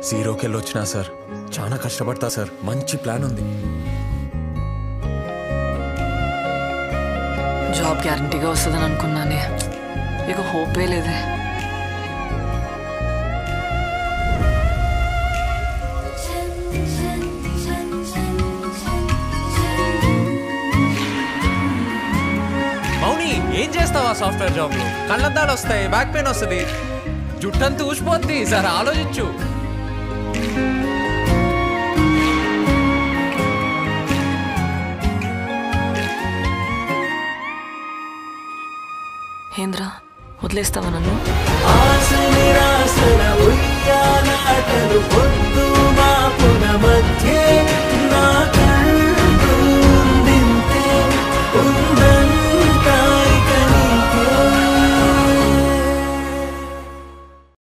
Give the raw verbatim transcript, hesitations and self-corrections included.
జీరోకి వెళ్ళి వచ్చినా సార్ చాలా కష్టపడతా సార్. మంచి ప్లాన్ ఉంది. జాబ్ గ్యారంటీగా వస్తుందని అనుకున్నానే, ఇక హోపే లేదే. మౌని, ఏం చేస్తావా సాఫ్ట్వేర్ జాబ్లో? కళ్ళద్దాలు వస్తాయి, బ్యాక్ పెయిన్ వస్తుంది, జుట్టంతా ఊసిపోద్ది. సార్ ఆలోచించు. హేంద్ర, వదిలేస్తావా నన్ను?